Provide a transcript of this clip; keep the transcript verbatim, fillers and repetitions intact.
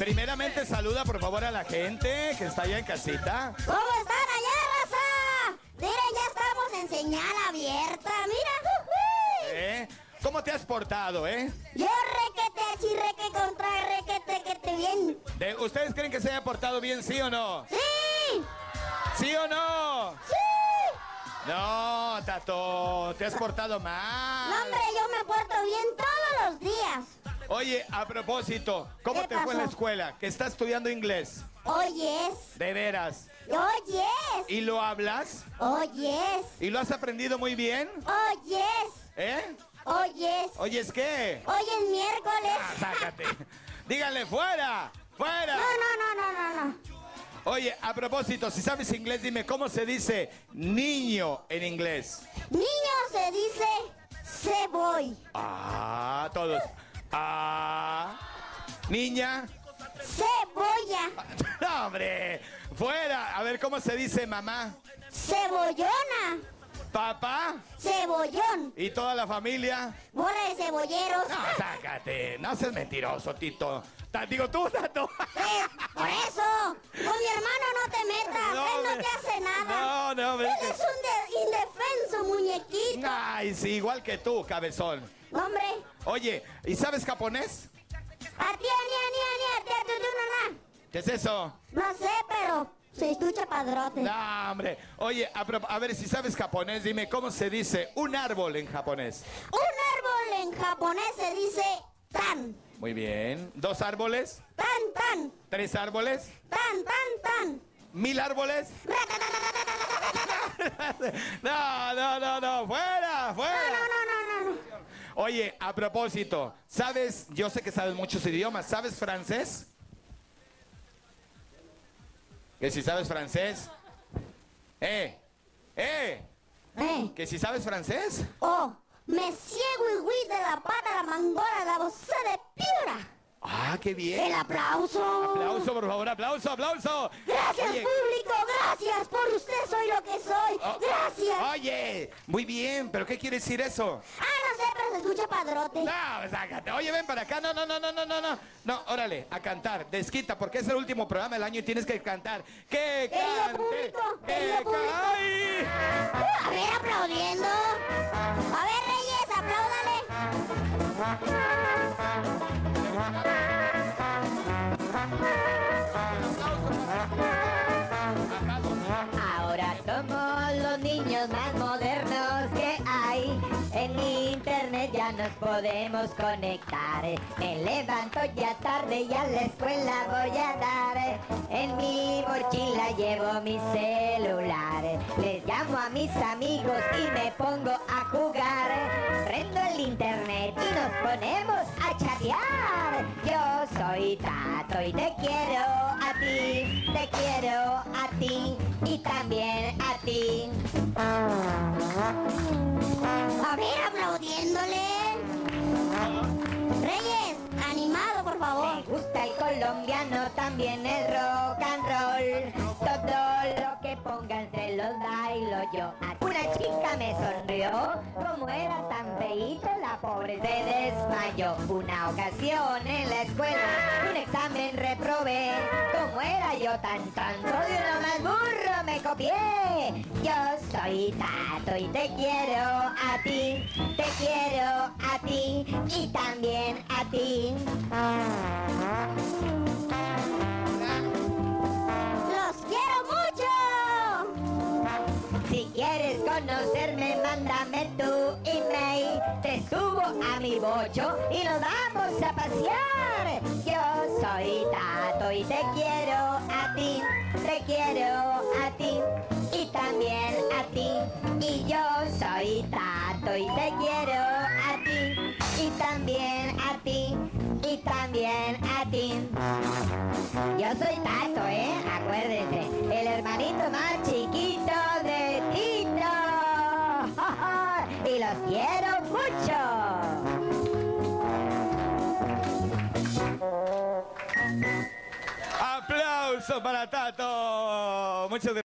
Primeramente saluda por favor a la gente que está allá en casita. ¿Cómo están allá, raza? Miren, ya estamos en señal abierta, mira. ¿Eh? ¿Cómo te has portado, eh? Yo requete achi, reque contra requete, que te bien. De, ¿Ustedes creen que se haya portado bien, sí o no? ¡Sí! ¿Sí o no? ¡Sí! No, Tato, te has portado mal. No, hombre, yo me porto bien todos los días. Oye, a propósito, ¿cómo ¿Qué te fue en la pasó? escuela? Que estás estudiando inglés. Oyes, De veras. oyes, ¿Y lo hablas? oyes, ¿Y lo has aprendido muy bien? oyes, ¿Eh? oyes. ¿Oyes qué? Hoy es miércoles. Ah, sácate. Díganle, fuera, fuera. No, no, no, no, no, no. Oye, a propósito, si sabes inglés, dime, ¿cómo se dice niño en inglés? Niño se dice se voy. Ah, todos. Ah. Niña. Cebolla. No, hombre. Fuera. A ver, ¿cómo se dice mamá? Cebollona. Papá. Cebollón. ¿Y toda la familia? Bola de cebolleros. No, sácate. No seas mentiroso, Tito. Ta- Digo, tú, Tato. Eh, por eso, con mi hermano no te metas. No, Él no hombre. te hace nada. No, no, hombre. Él es un de- indefenso, muñequito. Ay, sí, igual que tú, cabezón. Hombre, Oye, ¿y sabes japonés? a ti, nia, nia, nia, tia, tu, tu, na, na. ¿Qué es eso? No sé, pero se estucha padrote. No, hombre. Oye, a, pro- a ver, si sabes japonés, dime, ¿cómo se dice un árbol en japonés? Un árbol en japonés se dice tan. Muy bien. ¿Dos árboles? Tan, tan. ¿Tres árboles? Tan, tan, tan. ¿Mil árboles? No, no, no, no. ¡Fuera, No, fuera! no, no, no, no. Oye, a propósito, ¿sabes? Yo sé que sabes muchos idiomas. ¿Sabes francés? Que si sabes francés. ¡Eh! ¡Eh! Eh. ¿Que si sabes francés? Oh, Monsieur Wiwi de la pata, la mangola, la bolsa de piedra. ¡Ah, qué El bien! aplauso. Aplauso, por favor, aplauso, aplauso. Gracias, Oye, público, gracias. Por usted soy lo que soy. oh, Gracias. Oye, muy bien, pero ¿qué quiere decir eso? Ah, no sé, pero se escucha padrote. No, sácate. Oye, ven para acá. No, no, no, no, no, no, no. No, órale, a cantar. Desquita, porque es el último programa del año y tienes que cantar. ¡Que Querido cante! público, ¡Que querido público. ca- ¡Ay! A ver, aplaudiendo. A ver, Reyes, apláudale. Ahora somos los niños más modernos que hay. En internet ya nos podemos conectar. Me levanto ya tarde y a la escuela voy a dar. En mi mochila llevo mi celular. Les llamo a mis amigos y me pongo a jugar. Prendo el internet y nos ponemos a chatear. Yo soy Tato y te quiero a ti, te quiero a ti y también a ti. A ver, aplaudiéndole. Reyes, animado, por Me favor. gusta el colombiano, también el rock and roll. Todo lo que pongan se los bailo yo. Una chica me sonrió, como era tan feíta, la pobre se desmayó. Una ocasión en la escuela, un examen reprobé. Como era yo tan tonto, de uno más burro me copié. Yo soy Tato y te quiero a ti, te quiero a ti y también a ti. Los quiero mucho. Si quieres conocerme, mándame tu email. Te subo a mi bocho y nos vamos a pasear. Yo soy Tato y te quiero a ti, te quiero a ti y también a ti. Y yo soy Tato y te quiero a ti y también a ti y también a ti. Yo soy Tato, ¿eh? Acuérdense, el hermanito más chiquito de Tito. Y los quiero mucho. ¡Aplauso para Tato! Muchas gracias.